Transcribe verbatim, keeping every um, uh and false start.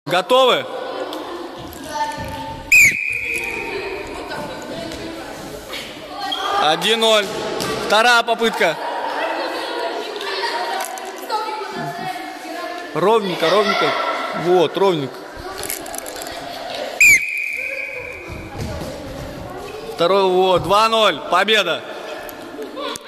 Готовы? один ноль. Вторая попытка. Ровненько, ровненько. Вот, ровненько. Второй, вот, два ноль. Победа.